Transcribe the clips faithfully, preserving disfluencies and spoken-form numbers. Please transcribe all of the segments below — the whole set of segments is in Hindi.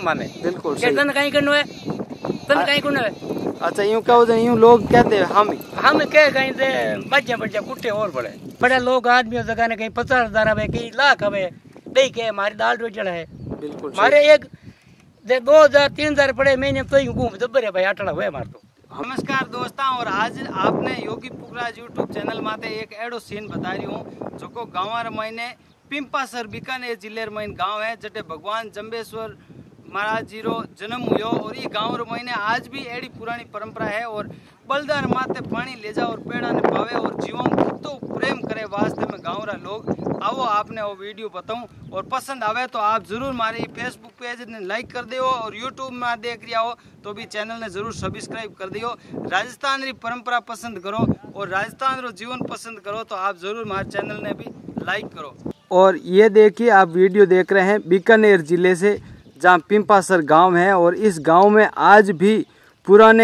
माने। बिल्कुल सही। तन कहीं करनो है, तन कहीं करनो है। अच्छा यूं कहो तो यूं लोग कहते हैं हम हम कह कहीं से बच्चे बच्चे कुत्ते और बड़े बड़े लोग आदमी जगह ने कहीं पचास हजार हवे कहीं लाख हवे नहीं के हमारी दाल रोटी है। बिल्कुल हमारे एक दो हजार तीन हजार पड़े महीने तो ही घूम दब्बर है भाई आटड़ा हुए हमारे तो। नमस्कार दोस्तों, और आज आपने योगी पुखराज यूट्यूब चैनल माते एक एडो सीन बता रही हूँ जो को गाँव महीने पिंपासर बीकानेर जिले में गांव है जटे भगवान जंबेश्वर महाराज जी रो जन्म हुयो। और ये गांव रो महीने आज भी एडी पुरानी परंपरा है और बलदार माते पानी ले जाओ और पेड़ा ने पावे और जीवन कितो प्रेम करे वास्ते में गाँव रा लोग। आओ आपने वो वीडियो बताऊं और पसंद आवे तो आप जरूर हमारे फेसबुक पेज ने लाइक कर दियो और यूट्यूब में देख रहा हो तो भी चैनल ने जरूर सब्सक्राइब कर दियो। राजस्थान री परंपरा पसंद करो और राजस्थान रो जीवन पसंद करो तो आप जरूर हमारे चैनल ने भी लाइक करो। और ये देखिए आप वीडियो देख रहे हैं बीकानेर जिले से जहाँ पिंपासर गांव है और इस गांव में आज भी पुराने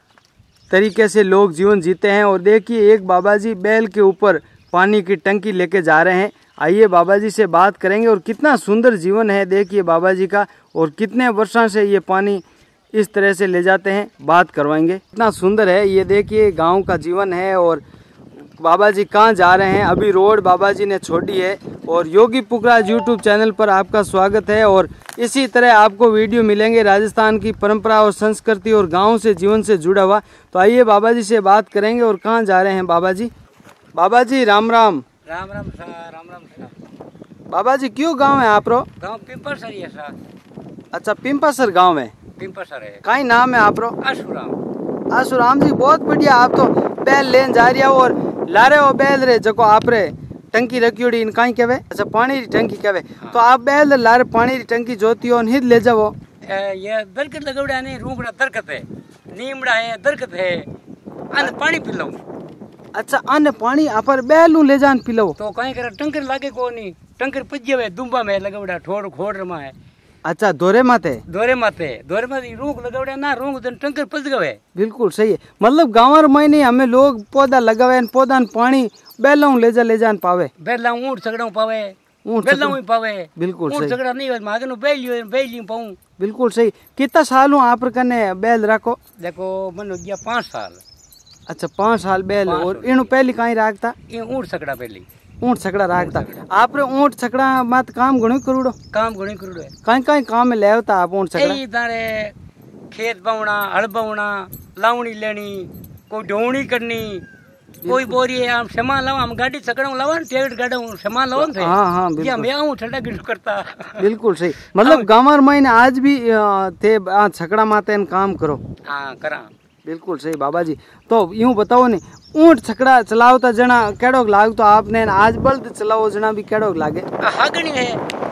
तरीके से लोग जीवन जीते हैं। और देखिए एक बाबा जी बैल के ऊपर पानी की टंकी लेके जा रहे हैं। आइए बाबा जी से बात करेंगे और कितना सुंदर जीवन है देखिए बाबा जी का और कितने वर्षों से ये पानी इस तरह से ले जाते हैं, बात करवाएंगे। कितना सुंदर है ये देखिए गांव का जीवन है। और बाबा जी कहाँ जा रहे हैं, अभी रोड बाबा जी ने छोड़ी है। और योगी पुखराज यूट्यूब चैनल पर आपका स्वागत है और इसी तरह आपको वीडियो मिलेंगे राजस्थान की परंपरा और संस्कृति और गांव से जीवन से जुड़ा हुआ। तो आइए बाबा जी से बात करेंगे और कहाँ जा रहे हैं बाबा जी। बाबा जी राम राम। राम राम सा राम राम सा। बाबा जी क्यों गांव है आप रो? गांव पिंपासर है सा। अच्छा पिंपासर गांव है, पिंपासर है। कहीं नाम है आप रो? आशुराम। आशुराम जी बहुत बढ़िया। आप तो बैल लेन जा रही और लारे हो बैल रे जको आप रे टंकी रखी उड़ी इन कहीं कहवे। अच्छा पानी री टंकी कहवे। हाँ। तो आप बैल लारे पानी री टंकी जोती हो हिद ले जाओ। ये दरकत लगवड़ा नहीं रूंगड़ा दरकत है, नीमड़ा है दरकत है, अन पानी पी लो। अच्छा अन पानी अपर बैल ले जान पी लो तो कहीं कर टंकर लागे को नहीं, टंकर पज्जे दुम्बा में लगवड़ा ठोड़ खोड़ रमा है। अच्छा दोरे माते दोरे माते दोरे माते रूंग लगवड़ा ना रूंग तो टंकर पज गवे। बिल्कुल सही है। मतलब गांव में नहीं हमें लोग पौधा लगावे पौधा पानी बैलों ले जा ले जान पावे। बैला ऊंट सगड़ा पावे, बैला ही पावे। बिल्कुल ऊंट सगड़ा नहीं मागे नो बैलियो बैलियो पाऊं। बिल्कुल सही। कितना साल हूँ आप कने बैल रखो? देखो मन हो गया पाँच साल। अच्छा पाँच साल बैल। और इन पहली कहीं राखता? ऊंट सगड़ा पहली ऊंट छकड़ा राखता। आप रे ऊंट छकड़ा मत काम घणो करूड़ो? काम घणो करूड़ो है। कहीं कहीं काम में लेवता आप ऊंट छकड़ा? ए तारे खेत बावना, हल बावना, लावणी लेनी, कोई ढोवणी करनी, कोई बोरी हम सामान लावा हम गाड़ी छकड़ा लावा टेक्टर गाड़ा सामान लावा थे। हां हां बिल्कुल। मैं आऊं ठंडा गिलो करता। बिल्कुल सही। मतलब गांव में आज भी थे छकड़ा माते काम करो। हां करा। बिल्कुल सही बाबा जी। तो यूं बताओ ने ऊंट छकड़ा चलावता जना केड़ो लाग तो आपने आज बल्द चलाओ जना भी केड़ो लागे? हागणी है,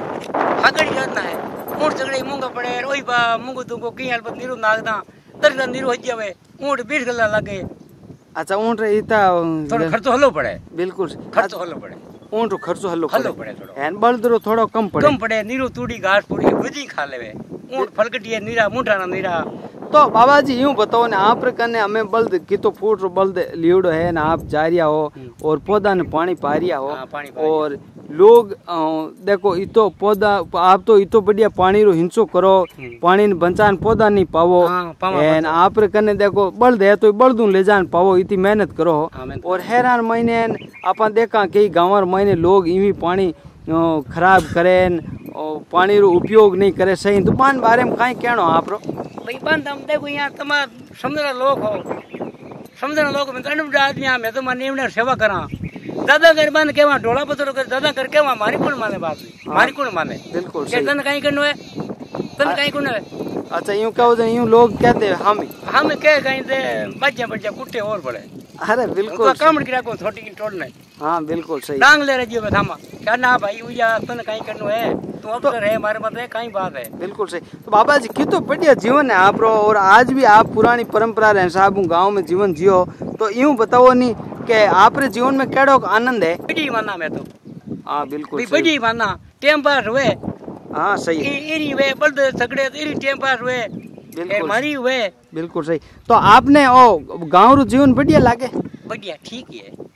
हागणी करना है। ऊंट छकड़े मूंगा पड़े ओई बा मूंगो तुको की हाल नीरू नागदा दरदा नीरू हो जावे ऊंट बीस गला लागे। अच्छा ऊंट इता थोड़ा खर्चो हलो पड़े। बिल्कुल खर्चो हलो पड़े। ऊंट खर्चो हलो हलो पड़े थोड़ो। एन बल्दरो थोड़ो कम पड़े। कम पड़े नीरू तूड़ी घास पूरी भुजी खा लेवे। ऊंट फलकटी है नीरा मुंठा ना नीरा। तो बाबा जी यूं बताओ ने आप कने हमें बल्द कितो फूट रो बल्द लियोड़ो है ना आप जा रिया हो और पौधा ने पानी पा रिया हो। और लोग देखो इतो पौधा आप तो इतो बढ़िया पानी रो हिंसो करो पानी ने बंचान पौधा नहीं पावो। एन आप कने देखो बल्द है तो बल्दू ले जान पावो इतनी मेहनत करो। और हैरान महीने अपन देखा कई गाँव महीने लोग इवी पानी खराब करें पानी रो उपयोग नहीं करे सही। तो पान बारे में कहीं कहनो आप रो? भाई बंद हम देखो यहाँ तमाम समझना लोग हो समझना लोग में तो आदमी मैं तो माने ने सेवा करा दादा कर बंद केवा ढोला पत्थर कर दादा कर केवा मारी कौन माने बात मारी कौन माने। बिल्कुल सही। तन कहीं करनो है तन कहीं करनो है। अच्छा यूं कहो तो यूं लोग कहते हैं हम हम कह कहीं से बच्चे बच्चे कुत्ते और बड़े। अरे बिल्कुल कामड़ गिरा को छोटी की तोड़ने। हाँ बिल्कुल सही। डांग ले रही है थामा क्या ना भाई उया तन कहीं करनो है तो अब है हमारे मत है कहीं बात है। बिल्कुल सही। तो बाबा जी कितो बढ़िया जीवन है आप रो और आज भी आप पुरानी परंपरा रे हिसाब गाँव में जीवन जियो। तो यूं बताओ नहीं के आप रे जीवन में केड़ो आनंद है? बड़ी माना मैं तो। हाँ बिल्कुल बड़ी माना टाइम पास हुए। हाँ सही। इरी वे बल्द सगड़े इरी टाइम पास हुए मारी हुए। बिल्कुल सही। तो आपने ओ गाँव रो जीवन बढ़िया लागे? बढ़िया ठीक है।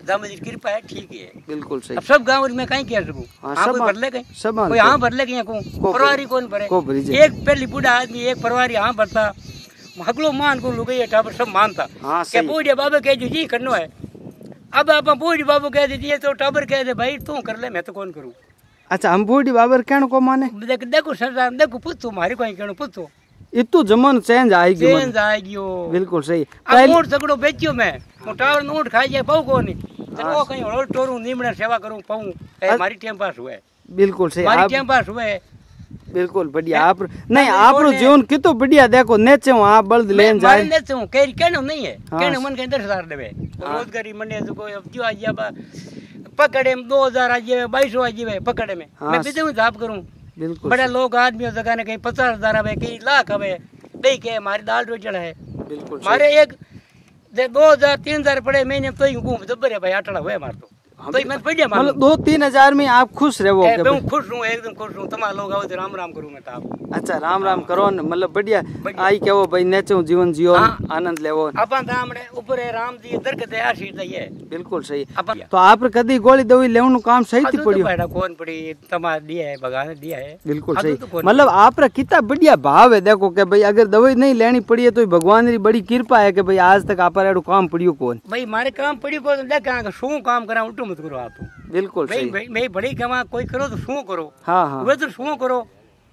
दाम जी कृपा है ठीक है बिल्कुल सही। अब सब गाँव में कहीं कह सकूँ सब भर ले कहीं सब कोई हाँ भर ले कहीं परिवारी कौन भरे एक पहली बूढ़ा आदमी एक परिवारी हाँ भरता हकलो मान को लुक टाबर सब मानता क्या बूढ़े बाबा कह दी जी करना है। अब आप बूढ़ी बाबू कह दीजिए तो टाबर कह दे भाई तू कर ले मैं तो कौन करूँ। अच्छा हम बूढ़ी बाबर कहने को माने देख देखो सरदार देखो पूछो मारी कोई कहनो पूछो इतो जमानो चेंज आएगी चेंज आएगी बिल्कुल सही। अब नोट सगड़ो बेचियो मैं टावर नोट खाई जाए पाऊ को नहीं चलो कहीं और टोरू नीमड़ा सेवा करूं पाऊं हमारी टाइम पास हुए बिल्कुल सही हमारी टाइम पास हुए बिल्कुल बढ़िया आप नहीं आप जीवन कितो बढ़िया देखो नेचे आप बल्द लेन जाए नेचे हूं कह कहनो नहीं है कहनो मन के दस हजार देवे रोजगारी मने जो कोई अब जो आज पकड़े में दो हजार आज बाईस आज पकड़े में मैं बीजे में जाप करूं बिल्कुल बड़े लोग आदमी जगह ने कहीं पचास हजार आवे कहीं लाख आवे नहीं के हमारी दाल रोचड़ है बिल्कुल हमारे एक दो हजार तीन हजार पड़े महीने तो ही घूम तो बड़े भाई आटड़ा हुए हमारे तो तो मैं बढ़िया मतलब दो तीन हजार में आप खुश रहो मैं खुश हूँ एकदम खुश हूँ तुम्हारे लोग आओ तो राम राम करूँ मैं तो अच्छा राम राम करो मतलब बढ़िया आई क्या वो भाई नेचो जीवन जियो आनंद लेवो अपन हमने ऊपर राम जी दरकत आशीष दई है बिल्कुल सही। तो आप कदी गोली दवाई लेवनु काम सही थी पड़ियो बेटा कौन पड़ी तमा दिया है भगवान दिया है बिल्कुल सही। मतलब आप रा कितना बढ़िया भाव है देखो कि भाई अगर दवाई नहीं लेनी पड़ी है तो भगवान री बड़ी कृपा है कि भाई आज तक आप एडो काम पड़ियो कौन भाई मारे काम पड़ियो को देखा शू काम करा उल्टो मत करो आप बिल्कुल सही भाई मैं बड़ी कमा कोई करो तो शू करो हाँ हाँ वे तो शू करो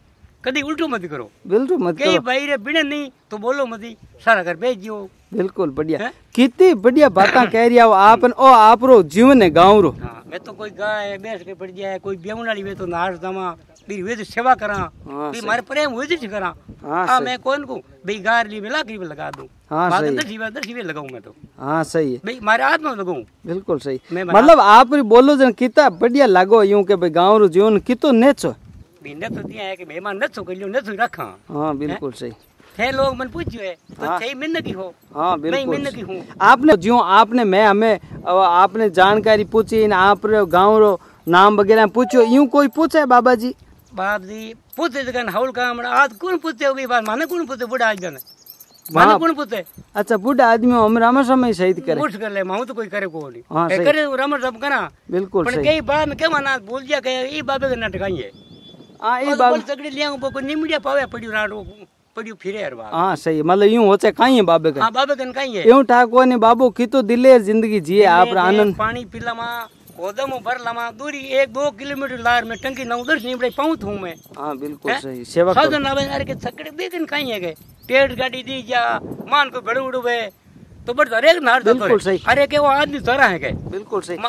कभी उल्टो मत करो बिल्कुल मत कई भाई रे बिना नहीं तो बोलो मत सारा घर भेज दियो बिल्कुल बढ़िया कितनी बढ़िया बातें कह रही हो आप ओ आप रो जीवन है गाँव रो हाँ मैं तो कोई गाय भैंस के पड़ जाए कोई ब्याह वाली वे तो नाच दमा फिर वे तो सेवा करा फिर मारे प्रेम हुए तो करा हाँ मैं कौन को भाई गार ली मिला करीब लगा दूं हाँ सही दस दस दस लगाऊं मैं तो हाँ सही है भाई मारे हाथ में लगाऊं बिल्कुल सही। मतलब आप बोलो जन कितना बढ़िया लगो यूं के भाई गाँव रो जीवन कितो नेचो बिना तो दिया है कि मेहमान नचो कर लियो नचो रखा हाँ बिल्कुल सही थे लोग मन पूछियो है तो हाँ। सही मिन्न की हो हाँ बिल्कुल मिन्न की हूँ आपने जो आपने मैं हमें आपने जानकारी पूछी आप गाँव रो नाम वगैरह पूछो यूं कोई पूछे बाबा जी बाप जी पूछे जगन हाउल काम आज कौन पूछते होगी बात माने कौन पूछते बुढ़ा आज जन माने कौन पूछते अच्छा बुढ़ा आदमी हम रामा समय शहीद करे पूछ कर ले माहू तो कोई करे को नहीं हाँ, करे रामा सब करा बिल्कुल पर कई बात में क्या माना भूल जा के ई बाबे के नाटकाई है हां ई बात सगड़ी लिया को निमड़िया पावे पड़ियो राडो पड़ियो फिरे हर बात हां सही मतलब यूं होचे काई है बाबे के हां बाबे के काई है यूं ठाको ने बाबू की तो दिलेर जिंदगी जिए आप आनंद पानी पीलामा गोदम भर लमा दूरी एक दो किलोमीटर लार में टंकी नौ दस निमड़े पहुंच हूं मैं हां बिल्कुल सही सेवा करो साधन आवे अरे के सगड़े बेगन काई है के टेढ़ गाड़ी दी जा मान को बड़े उड़वे तो बड़ हरेक नार बिल्कुल सही। अरे के वो आदमी तोरा है के बिल्कुल सही।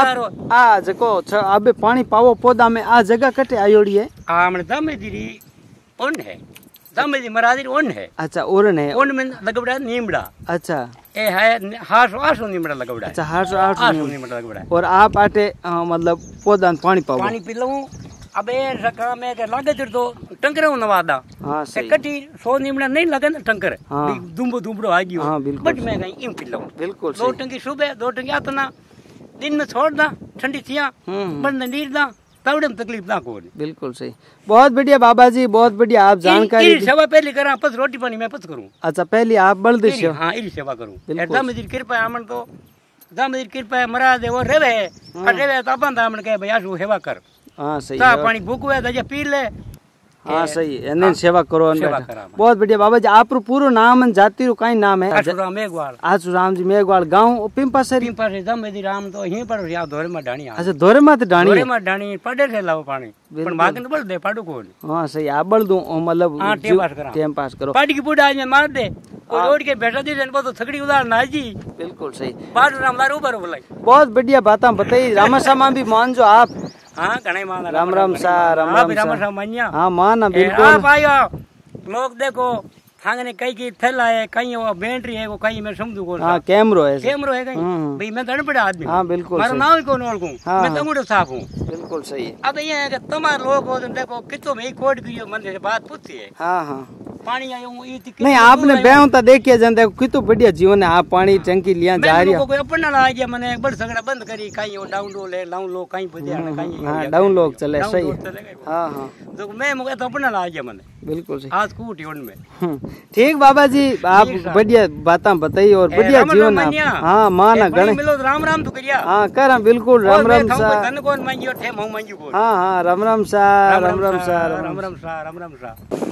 आप आ जको अबे पानी पावो पौधा में आ जगह कटे आयोड़ी है आ हमने दमे दीरी ओन है दमे दी मरादी ओन है अच्छा ओरन है ओन में लगबड़ा नीमड़ा अच्छा ए है हासो आसो नीमड़ा लगबड़ा अच्छा हासो आसो नीमड़ा लगबड़ा और आप आटे मतलब पौधा पानी पावो पानी पी लूं अबे सका में के लागे तो टंकर नवादा हां सही कटी सौ निमड़ा नहीं लगे ना टंकर हाँ। दुम्बो दुम्बड़ो आ गयो हां बिल्कुल बट मैं कहीं यूं पी लूं बिल्कुल दो टंकी सुबह दो टंकी आतना दिन में छोड़ दा ठंडी थिया बंद नीर दा तवड़े में तकलीफ ना को बिल्कुल सही। बहुत बढ़िया बाबा जी बहुत बढ़िया आप जानकारी सेवा पहले करा पस रोटी पानी मैं पस करूं अच्छा पहले आप बल दे हां इरी सेवा करूं एकदम मेरी कृपा है हमन तो एकदम मेरी कृपा है मरा दे वो रेवे रेवे तो अपन हमन के भैया सु सेवा कर हाँ सही ता पानी भूख हुआ दजा पी ले हाँ सही है सेवा करो बहुत बढ़िया बाबा जी आप पूरा नाम जाति रो काई नाम है आसुराम मेघवाल आसुराम जी मेघवाल गांव पिंपा सरी पिंपा से दमेदी राम तो यहीं पर या धोरे में ढाणी अच्छा धोरे में ढाणी धोरे में ढाणी पड़े से लाओ पानी पर मागन बल दे पाडू को हां सही आ बल दूं मतलब हां टाइम पास करा टाइम पास करो पाडी की बुढ़ा आज मार दे और रोड के बैठा दी जन तो थकड़ी उधार ना जी बिल्कुल सही पाडू राम लार ऊपर बोलाई बहुत बढ़िया बातें बताई रामा सामा भी मान जो आप हाँ कने मान राम राम सा राम राम राम राम मन्या हाँ माना बिल्कुल आप आयो लोग देखो थांगने कई की थैला है कहीं वो बैटरी है वो कहीं मैं समझू को हाँ कैमरो है कैमरो है कहीं भाई मैं तो बड़ा आदमी हाँ बिल्कुल मारा नाम ही कौन ओळखूं मैं तमुड़ो साफ हूँ बिल्कुल सही है। अब ये है कि तुम्हारे लोग हो देखो कितो में कोड की मन से बात पूछती है हाँ हाँ पानी आयो ई नहीं आपने बेहता देखिए जनता कितो बढ़िया जीवन है आप पानी टंकी लिया जा रही है कोई अपना ला गया मैंने बड़ सगड़ा बंद करी काई डाउनलोड ले डाउनलोड काई बजे काई हां डाउनलोड चले सही हां हां तो मैं मुझे तो अपना ला गया मैंने बिल्कुल सही आज कूटी उन में ठीक बाबा जी आप बढ़िया बातें बताई और बढ़िया जीवन हां माना गणे मिलो राम राम तो करिया हां करा बिल्कुल राम राम सा धन कौन मांगियो ठे मऊ मांगियो हां हां राम राम सा राम राम सा राम राम सा राम राम सा